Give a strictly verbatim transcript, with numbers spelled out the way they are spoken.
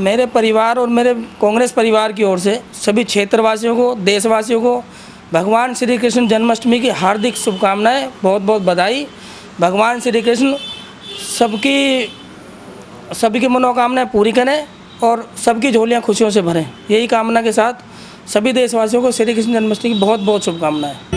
मेरे परिवार और मेरे कांग्रेस परिवार की ओर से सभी क्षेत्रवासियों को, देशवासियों को भगवान श्री कृष्ण जन्माष्टमी की हार्दिक शुभकामनाएं, बहुत बहुत बधाई। भगवान श्री कृष्ण सबकी सभी मनोकामनाएं पूरी करें और सबकी झोलियां खुशियों से भरें। यही कामना के साथ सभी देशवासियों को श्री कृष्ण जन्माष्टमी की बहुत बहुत शुभकामनाएं।